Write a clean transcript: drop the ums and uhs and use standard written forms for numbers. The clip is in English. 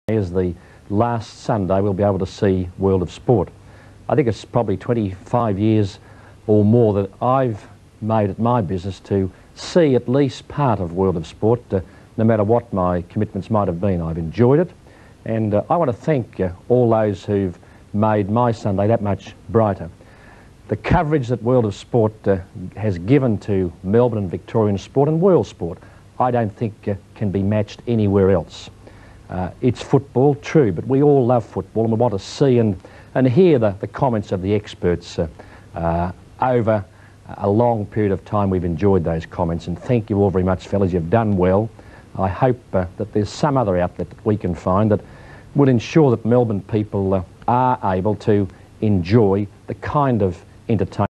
Is the last Sunday we'll be able to see World of Sport. I think it's probably 25 years or more that I've made it my business to see at least part of World of Sport, no matter what my commitments might have been. I've enjoyed it, and I want to thank all those who've made my Sunday that much brighter. The coverage that World of Sport has given to Melbourne and Victorian sport and world sport, I don't think can be matched anywhere else. It's football, true, but we all love football, and we want to see and hear the comments of the experts over a long period of time. We've enjoyed those comments, and thank you all very much, fellas. You've done well. I hope that there's some other outlet that we can find that will ensure that Melbourne people are able to enjoy the kind of entertainment